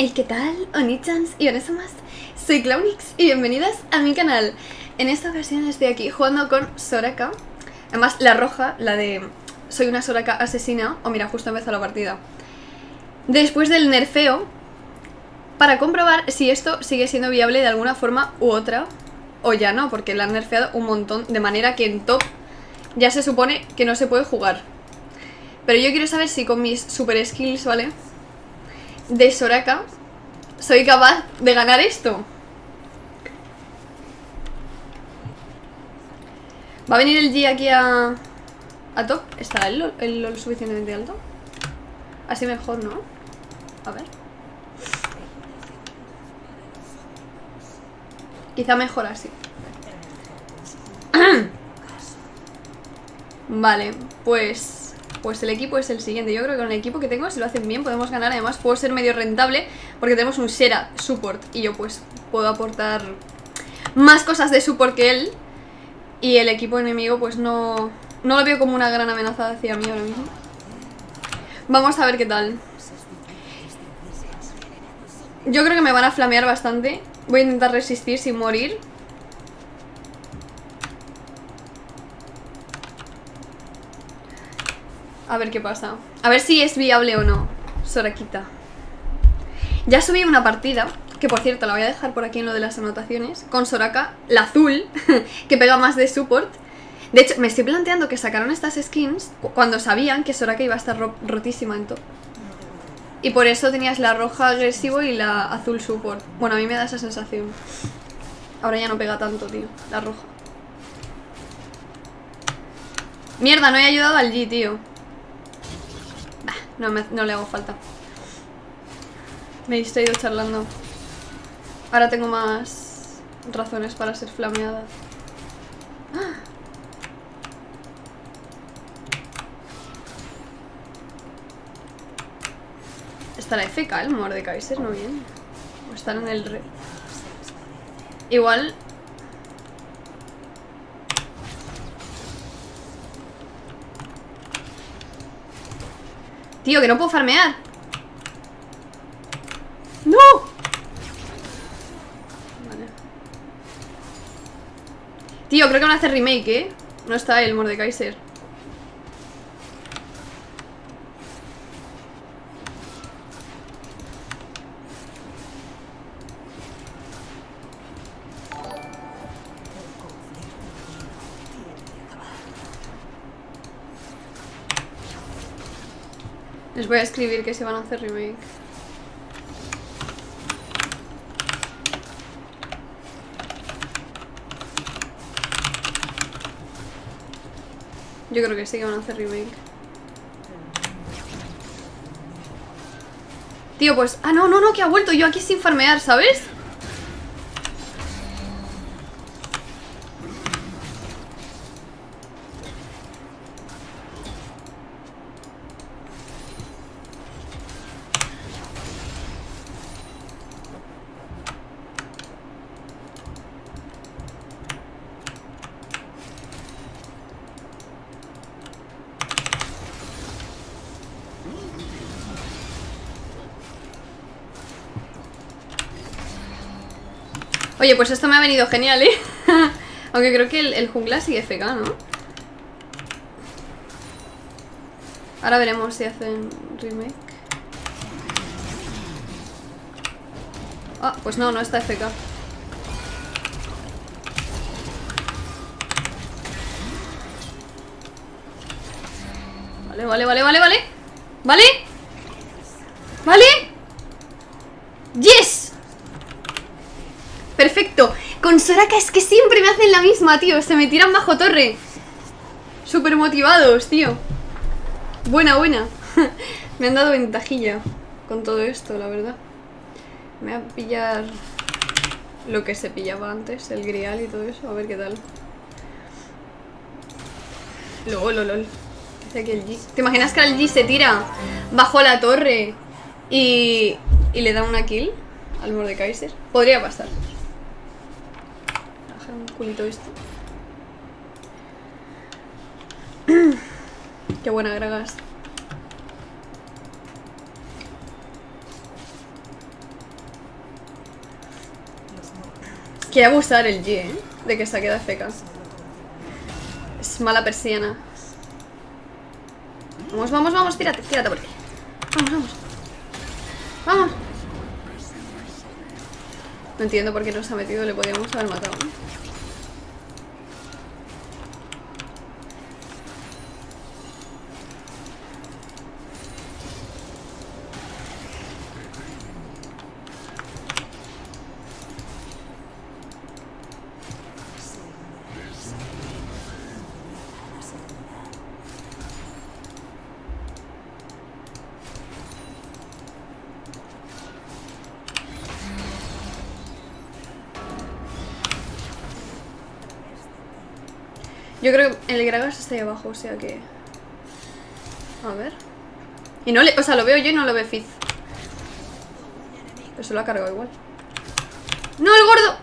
¿Qué tal? Oni-chans y Onesamas, soy Clownix y bienvenidas a mi canal. En esta ocasión estoy aquí jugando con Soraka. Además la roja, la de soy una Soraka asesina. O mira, justo empezó la partida. Después del nerfeo, para comprobar si esto sigue siendo viable de alguna forma u otra. O ya no, porque la han nerfeado un montón. De manera que en top ya se supone que no se puede jugar. Pero yo quiero saber si con mis super skills, ¿vale?, de Soraka soy capaz de ganar esto. ¿Va a venir el G aquí a top? ¿Está el LOL suficientemente alto? Así mejor, ¿no? A ver. Quizá mejor así. Vale, pues el equipo es el siguiente. Yo creo que con el equipo que tengo, si lo hacen bien, podemos ganar. Además puedo ser medio rentable porque tenemos un Sera support y yo pues puedo aportar más cosas de support que él. Y el equipo enemigo pues no lo veo como una gran amenaza hacia mí ahora mismo. Vamos a ver qué tal. Yo creo que me van a flamear bastante. Voy a intentar resistir sin morir. A ver qué pasa. A ver si es viable o no, Sorakita. Ya subí una partida, que por cierto la voy a dejar por aquí en lo de las anotaciones, con Soraka, la azul, que pega más de support. De hecho, me estoy planteando que sacaron estas skins cuando sabían que Soraka iba a estar rotísima en top. Y por eso tenías la roja agresivo y la azul support. Bueno, a mí me da esa sensación. Ahora ya no pega tanto, tío, la roja. Mierda, no he ayudado al G, tío. No le hago falta. Me he distraído charlando. Ahora tengo más razones para ser flameada. ¿Estará FK el Mordekaiser? No bien. O están en el re. Igual. Tío, que no puedo farmear. ¡No! Vale. Tío, creo que van a hacer remake, ¿eh? No está el Mordekaiser. Les voy a escribir que se van a hacer remake. Yo creo que sí que van a hacer remake. Tío, pues... Ah, no, que ha vuelto yo aquí sin farmear, ¿sabes? Oye, pues esto me ha venido genial, ¿eh? Aunque creo que el jungla sigue FK, ¿no? Ahora veremos si hacen remake. Ah, pues no está FK. Vale. ¿Vale? ¡Yes! Perfecto. Con Soraka es que siempre me hacen la misma, tío. Se me tiran bajo torre. Súper motivados, tío. Buena. Me han dado ventajilla con todo esto, la verdad. Me voy a pillar lo que se pillaba antes, el grial y todo eso. A ver qué tal. LOL. Dice que el G... ¿Te imaginas que el G se tira bajo la torre y le da una kill al Mordekaiser? Podría pasar. Bajar un culito esto. Qué buena Gragas. Quiere abusar el G, de que se queda feca. Es mala persiana. Vamos, vamos, vamos, tírate, tírate por aquí. Vamos, vamos. Vamos. No entiendo por qué nos ha metido, le podíamos haber matado, ¿no? Yo creo que el Gragas está ahí abajo, o sea que... A ver... Y no le... O sea, lo veo yo y no lo ve Fizz. Pero se lo ha cargado igual. ¡No, el gordo!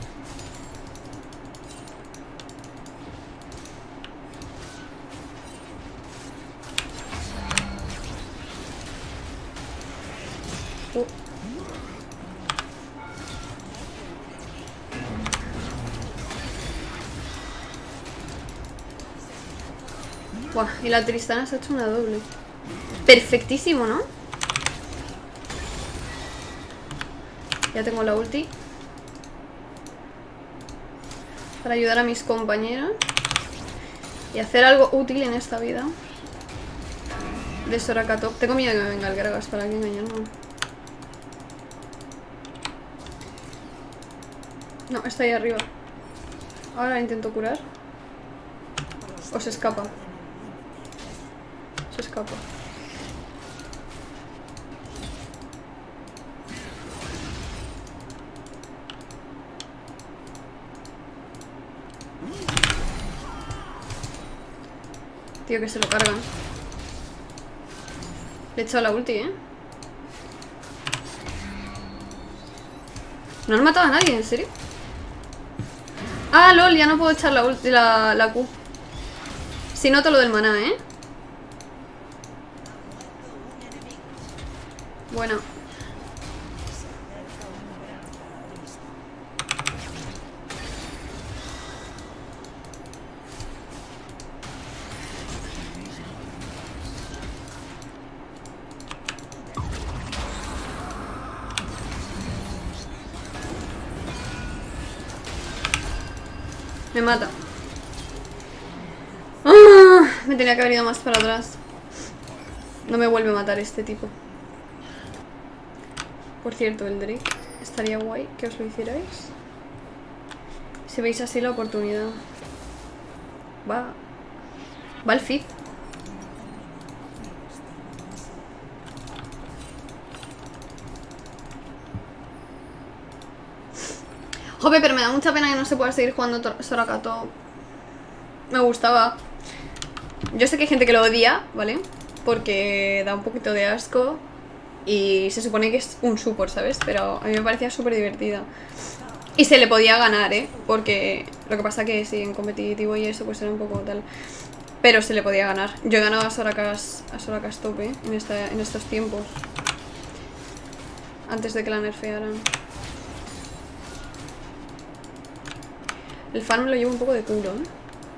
Buah, y la Tristana se ha hecho una doble. Perfectísimo, ¿no? Ya tengo la ulti para ayudar a mis compañeras y hacer algo útil en esta vida. De Soraka top. Tengo miedo de que me venga el Gragas, para que engañarme. No, está ahí arriba. Ahora la intento curar. O se escapa. Se escapa. Tío, que se lo cargan. Le he echado la ulti, ¿eh? No han matado a nadie, ¿en serio? Ah, lol, ya no puedo echar la ulti, la Q. Si noto lo del maná, ¿eh? Bueno. Me mata. ¡Ah! Me tenía que haber ido más para atrás. No me vuelve a matar este tipo. Por cierto, el Drake estaría guay que os lo hicierais. Si veis así la oportunidad. Va el Fizz. Joder, pero me da mucha pena que no se pueda seguir jugando Soraka top. Me gustaba. Yo sé que hay gente que lo odia, ¿vale? Porque da un poquito de asco. Y se supone que es un support, ¿sabes? Pero a mí me parecía súper divertida. Y se le podía ganar, ¿eh? Porque lo que pasa que sí, en competitivo y eso pues era un poco tal. Pero se le podía ganar. Yo he ganado a Sorakas top, ¿eh? En estos tiempos. Antes de que la nerfearan. El farm me lo llevo un poco de culo, ¿eh?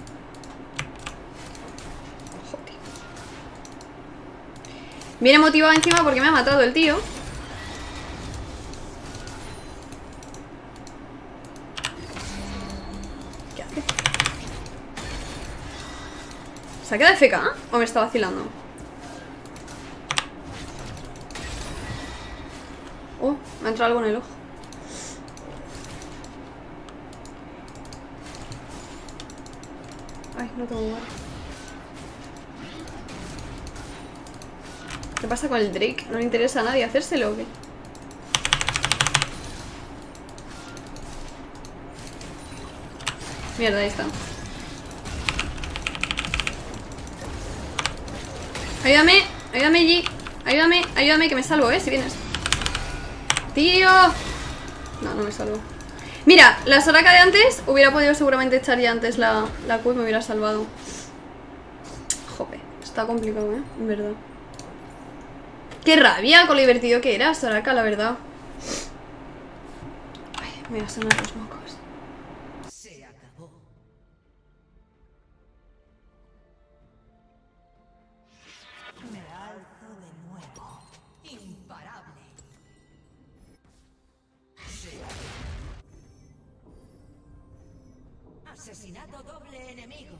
Joder. Viene motivado encima porque me ha matado el tío. ¿Qué hace? ¿Se ha quedado FK? ¿O me está vacilando? Oh, me ha entrado algo en el ojo. Ay, no tengo lugar. ¿Qué pasa con el Drake? ¿No le interesa a nadie hacérselo o qué? Mierda, ahí está. Ayúdame, ayúdame, G. Ayúdame, ayúdame, que me salvo, si vienes. ¡Tío! No, no me salvo. Mira, la Soraka de antes hubiera podido seguramente echar ya antes la Q y me hubiera salvado. Jope, está complicado, en verdad. ¡Qué rabia con lo divertido que era Soraka, la verdad! Ay, me voy a sonar los mocos. Asesinato doble enemigo.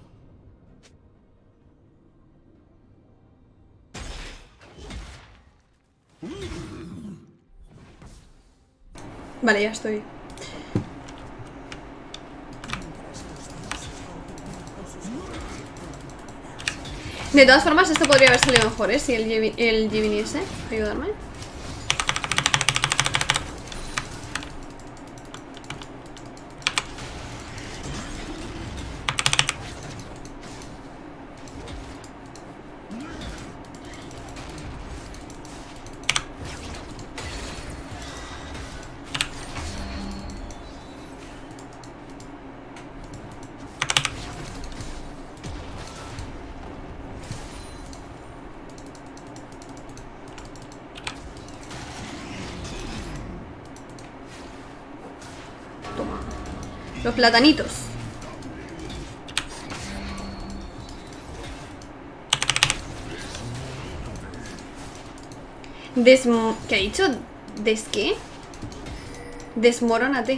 Vale, ya estoy. De todas formas, esto podría haber salido mejor, ¿eh? Si el G viniese a ayudarme. Toma. Los platanitos. ¿Qué ha dicho? ¿Qué? Desmorónate.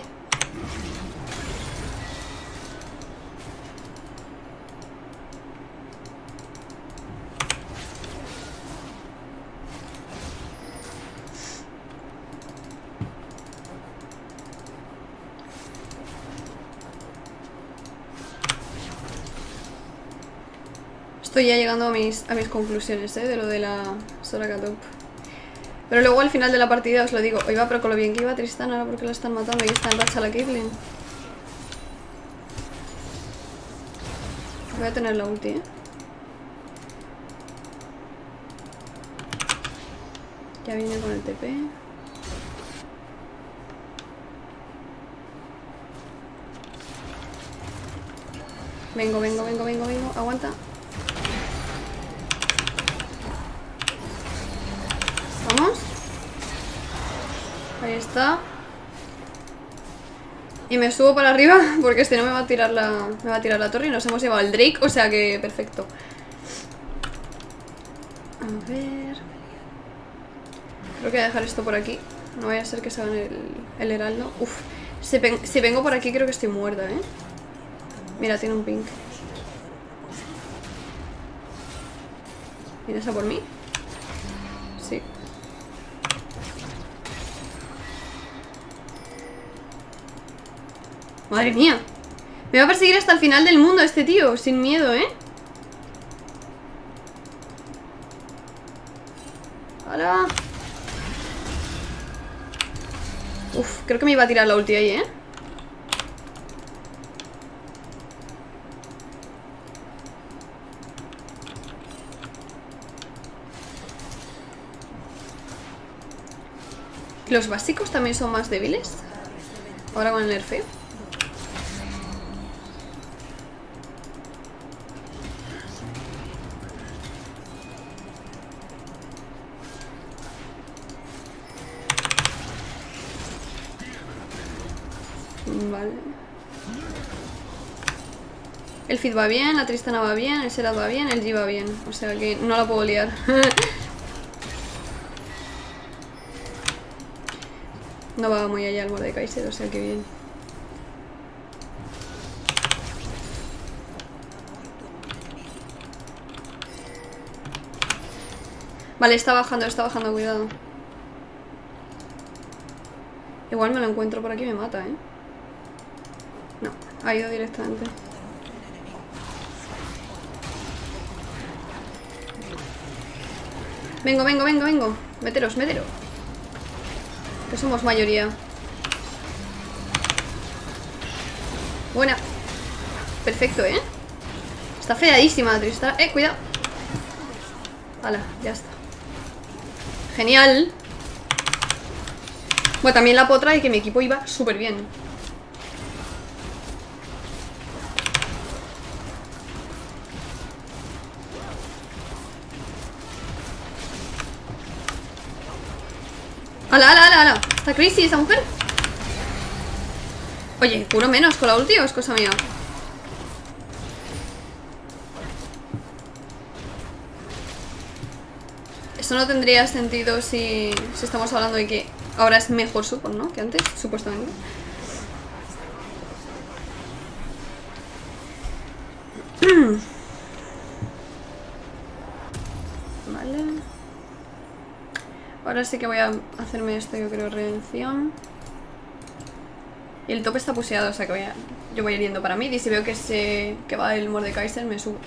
Estoy ya llegando a mis conclusiones, de lo de la Soraka top. Pero luego al final de la partida os lo digo. Oiga, pero con lo bien que iba Tristán, ahora porque la están matando y está en racha la Caitlyn. Voy a tener la ulti, Ya viene con el TP. Vengo. Aguanta. Vamos. Ahí está. Y me subo para arriba porque si no me va a tirar la torre y nos hemos llevado el Drake, o sea que perfecto. A ver. Creo que voy a dejar esto por aquí. No vaya a ser que se hagan el heraldo. Uf. Si vengo por aquí creo que estoy muerta, Mira, tiene un pink. ¿Vienes a por mí? Sí. Madre mía. Me va a perseguir hasta el final del mundo este tío, sin miedo, ¡Hala! Uf, creo que me iba a tirar la ulti ahí, ¿Los básicos también son más débiles? Ahora con el nerfeo. Vale. El Feed va bien, la Tristana va bien, el Seraph va bien, el G va bien. O sea que no la puedo liar. No va muy allá el Mordekaiser, o sea que bien. Vale, está bajando, cuidado. Igual me lo encuentro por aquí y me mata, No, ha ido directamente. Vengo. Meteros. Que somos mayoría. Buena. Perfecto, Está feadísima Tristana. Cuidado. Hala, ya está. Genial. Bueno, también la potra y que mi equipo iba súper bien. ¡Hala! Está crazy esa mujer. Oye, curo menos con la ulti o es cosa mía. Eso no tendría sentido si estamos hablando de que ahora es mejor support, ¿no? Que antes, supuestamente. Ahora sí que voy a hacerme esto, yo creo, redención. Y el top está puseado, o sea que yo voy hiriendo para mí. Y si veo que va el Mordekaiser, me subo.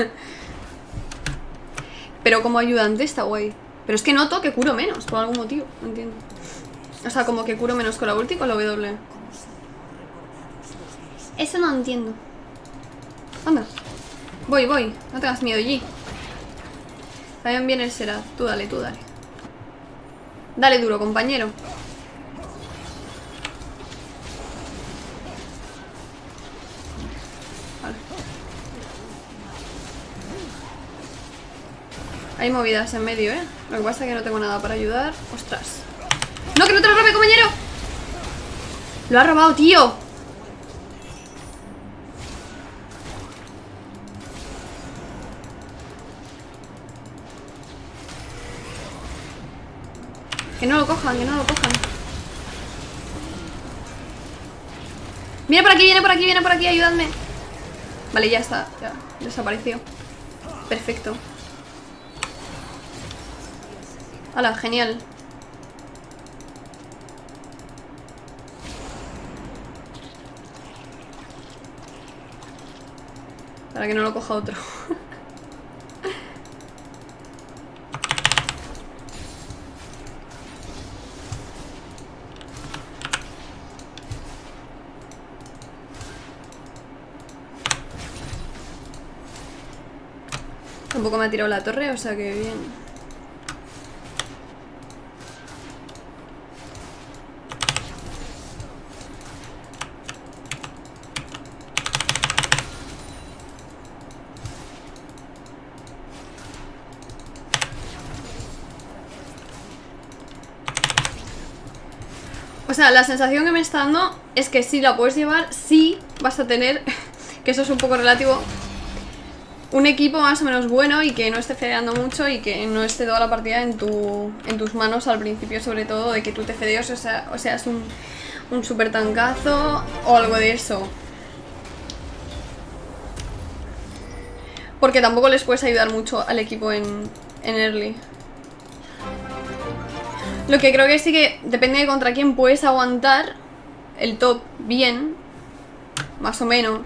Pero como ayudante está guay. Pero es que noto que curo menos, por algún motivo, no entiendo. O sea, como que curo menos con la ulti y con la W. Eso no entiendo. Anda. Voy, no tengas miedo, G. También viene el Seraph. Tú dale, tú dale. Dale duro, compañero. Vale. Hay movidas en medio, ¿eh? Lo que pasa es que no tengo nada para ayudar. ¡Ostras! ¡No, que no te lo robe, compañero! ¡Lo ha robado, tío! Que no lo cojan, que no lo cojan. Viene por aquí, viene por aquí, viene por aquí, ayúdame. Vale, ya está, ya desapareció. Perfecto. Hala, genial. Para que no lo coja otro. Tampoco me ha tirado la torre, o sea que bien. O sea, la sensación que me está dando es que si la puedes llevar, sí vas a tener, que eso es un poco relativo, un equipo más o menos bueno y que no esté fedeando mucho y que no esté toda la partida en tus manos al principio, sobre todo, de que tú te fedeos, o sea es un super tancazo o algo de eso. Porque tampoco les puedes ayudar mucho al equipo en early. Lo que creo que sí que depende de contra quién puedes aguantar el top bien, más o menos.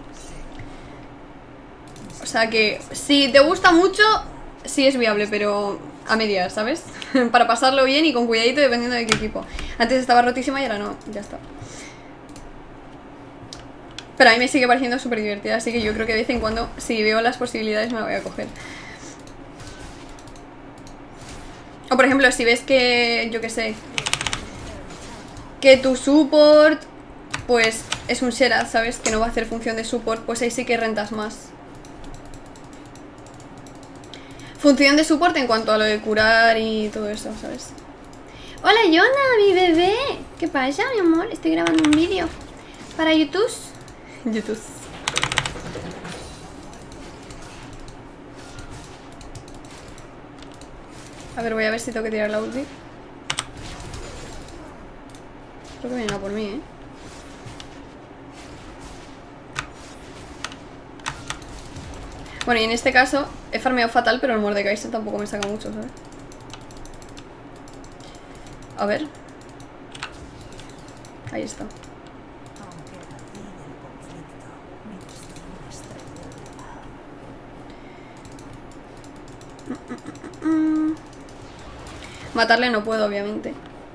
O sea que si te gusta mucho, sí es viable, pero a medias, ¿sabes? Para pasarlo bien y con cuidadito dependiendo de qué equipo. Antes estaba rotísima y ahora no, ya está. Pero a mí me sigue pareciendo súper divertida, así que yo creo que de vez en cuando, si veo las posibilidades, me la voy a coger. O por ejemplo, si ves que, yo qué sé, que tu support, pues es un Seraph, ¿sabes? Que no va a hacer función de support, pues ahí sí que rentas más. Función de support en cuanto a lo de curar y todo eso, ¿sabes? Hola, Yona, mi bebé. ¿Qué pasa, mi amor? Estoy grabando un vídeo para YouTube. YouTube. A ver, voy a ver si tengo que tirar la ulti. Creo que vienen a por mí, ¿eh? Bueno, y en este caso he farmeado fatal, pero el Mordekaiser tampoco me saca mucho, ¿sabes? A ver. Ahí está. Matarle no puedo, obviamente.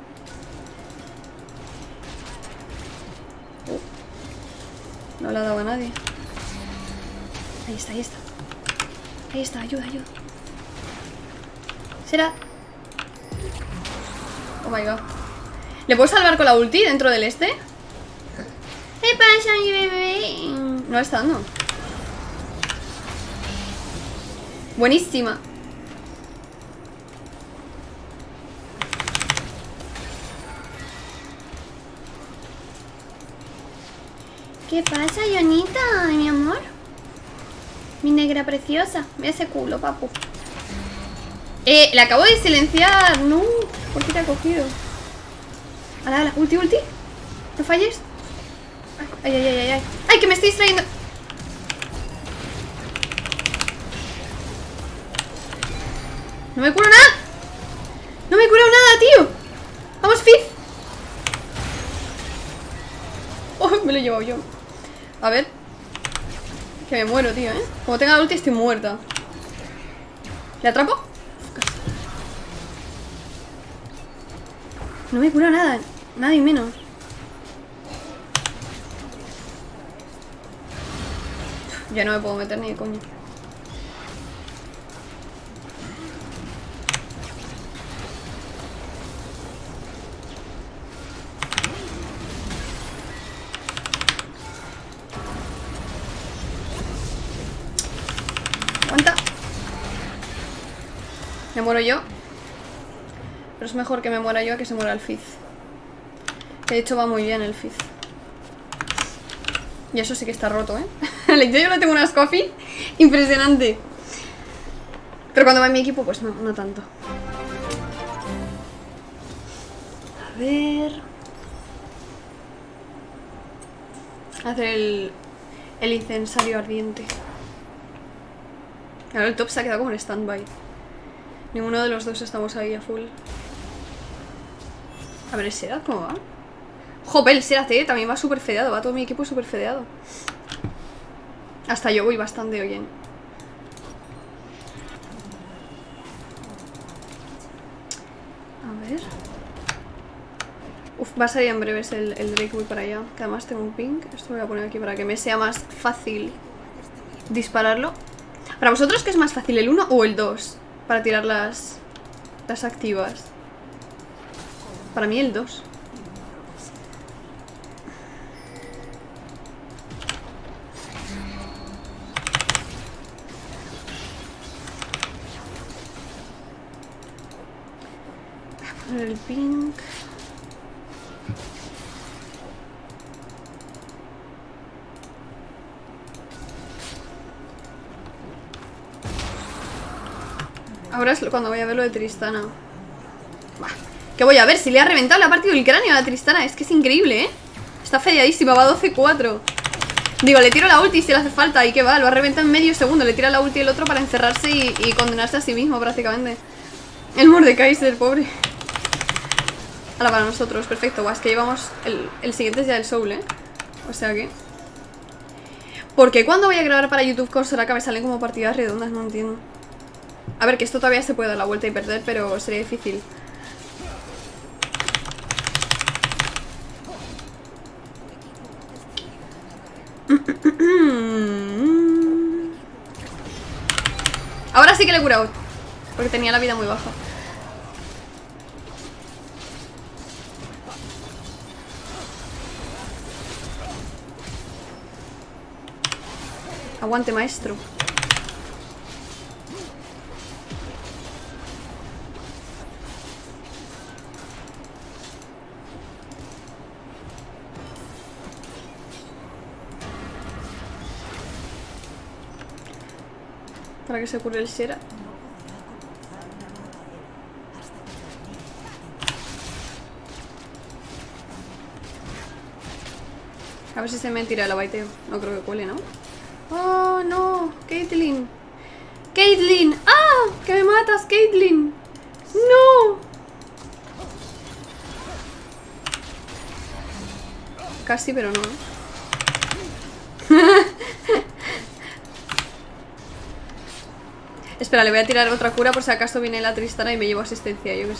No le ha dado a nadie. Ahí está, ahí está. Ahí está, ayuda, ayuda. ¿Será? Oh my god. ¿Le puedo salvar con la ulti dentro del este? ¿Qué pasa, mi bebé? No está dando. Buenísima. ¿Qué pasa, Yonita, mi amor? Mi negra preciosa. Mira ese culo, papu. Le acabo de silenciar. No, ¿por qué te ha cogido? Ala, ala, ulti, ulti. No falles. Ay, ay, ay, ay, ay. Ay, que me estoy distrayendo. No me curo nada. No me curo lo he llevado yo. A ver. Que me muero, tío, ¿eh? Como tenga la ulti estoy muerta. ¿Le atrapo? No me cura nada. Nada y menos. Ya no me puedo meter ni de coño. Aguanta. Me muero yo. Pero es mejor que me muera yo a que se muera el Fizz. De hecho va muy bien el Fizz. Y eso sí que está roto, ¿eh? Yo no tengo unas coffee impresionante. Pero cuando va en mi equipo, pues no tanto. A ver... hacer el incensario ardiente. Ahora el top se ha quedado como en stand-by. Ninguno de los dos estamos ahí a full. A ver, ¿el Serat cómo va? Joder, el Serat, también va súper fedeado. Va todo mi equipo súper fedeado. Hasta yo voy bastante bien. A ver. Uf, va a salir en breves el Drake. Voy para allá. Que además tengo un ping. Esto lo voy a poner aquí para que me sea más fácil dispararlo. ¿Para vosotros qué es más fácil, el 1 o el 2? Para tirar las activas. Para mí el 2. Voy a poner el pink. Ahora es cuando voy a ver lo de Tristana. Bah, ¿qué voy a ver? Si le ha reventado, le ha partido el cráneo a la Tristana. Es que es increíble, ¿eh? Está fedeadísima, va 12-4. Digo, le tiro la ulti si le hace falta. ¿Y qué va? Lo ha reventado en medio segundo. Le tira la ulti el otro para encerrarse y condenarse a sí mismo prácticamente. El Mordekaiser, pobre. Ahora para nosotros, perfecto. Guau, es que llevamos el siguiente es ya el Soul, ¿eh? O sea que... ¿por qué cuando voy a grabar para YouTube con Soraka me salen como partidas redondas? No entiendo. A ver, que esto todavía se puede dar la vuelta y perder, pero sería difícil. Ahora sí que le he curado, porque tenía la vida muy baja. Aguante, maestro. Para que se cure el Sera. A ver si se me tira el abaiteo. No creo que cuele, ¿no? ¡Oh, no! ¡Caitlyn! ¡Caitlyn! ¡Ah! ¡Que me matas, Caitlyn! ¡No! Casi, pero no. Espera, le voy a tirar otra cura por si acaso viene la Tristana y me llevo asistencia, yo qué sé.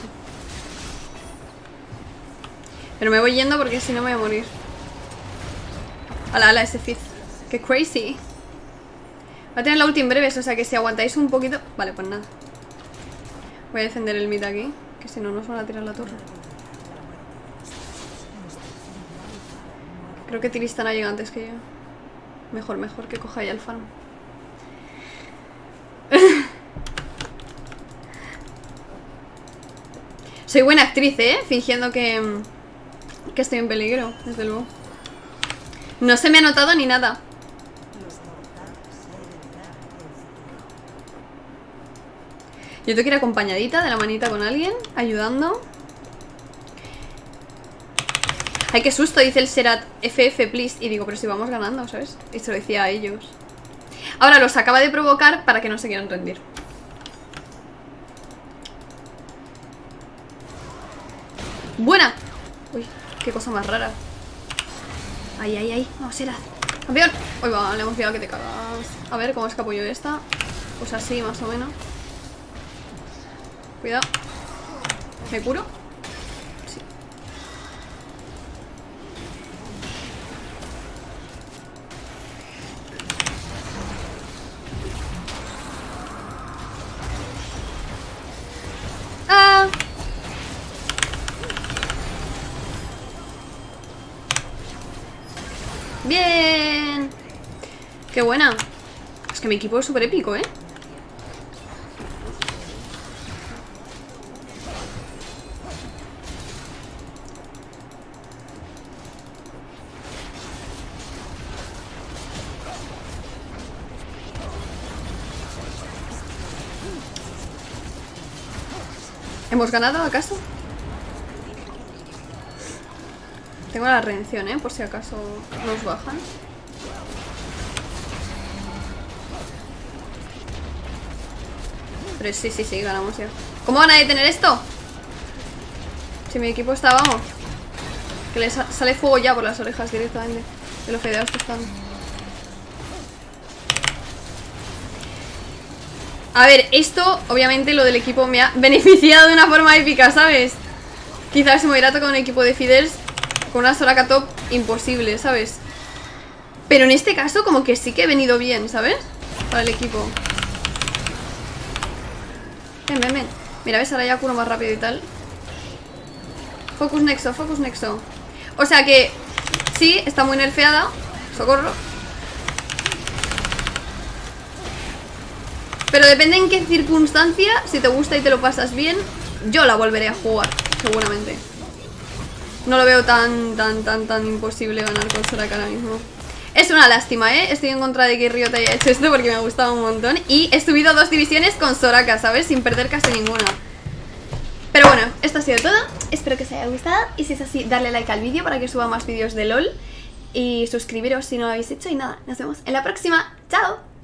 Pero me voy yendo porque si no me voy a morir. Ala, ala, ese Fizz. ¡Qué crazy! Va a tener la ulti en breves, o sea que si aguantáis un poquito... Vale, pues nada. Voy a defender el mid aquí, que si no nos van a tirar la torre. Creo que Tristana llega antes que yo. Mejor, mejor que coja ya el farm. Soy buena actriz, ¿eh? Fingiendo que estoy en peligro, desde luego. No se me ha notado ni nada. Yo tengo que ir acompañadita de la manita con alguien, ayudando. Ay, qué susto, dice el Serat. FF, please. Y digo, pero si vamos ganando, ¿sabes? Y se lo decía a ellos. Ahora los acaba de provocar para que no se quieran rendir. ¡Buena! Uy, qué cosa más rara. Ay, ay, ay. Vamos, Seraz. ¡Campeón! Uy, va, le hemos pillado que te cagas. A ver, ¿cómo escapo yo de esta? Pues así, más o menos. Cuidado. ¿Me curo? Sí. ¡Ah! ¡Bien! ¡Qué buena! Es que mi equipo es súper épico, ¿eh? ¿Hemos ganado, acaso? Tengo la redención, por si acaso nos bajan. Pero sí, ganamos ya. ¿Cómo van a detener esto? Si mi equipo está, vamos, que le sale fuego ya por las orejas directamente de lo fedeados que están. A ver, esto, obviamente, lo del equipo me ha beneficiado de una forma épica, ¿sabes? Quizás si me hubiera tocado un equipo de Fidels con una Soraka top, imposible, ¿sabes? Pero en este caso como que sí que he venido bien, ¿sabes? Para el equipo. Ven, ven, ven. Mira, ves, ahora ya curo más rápido y tal. Focus Nexo, Focus Nexo. O sea que sí, está muy nerfeada. Socorro. Pero depende en qué circunstancia. Si te gusta y te lo pasas bien, yo la volveré a jugar, seguramente. No lo veo tan imposible ganar con Soraka ahora mismo. Es una lástima, estoy en contra de que Riot haya hecho esto porque me ha gustado un montón. Y he subido 2 divisiones con Soraka, ¿sabes? Sin perder casi ninguna. Pero bueno, esto ha sido todo. Espero que os haya gustado. Y si es así, darle like al vídeo para que suba más vídeos de LOL. Y suscribiros si no lo habéis hecho. Y nada, nos vemos en la próxima. ¡Chao!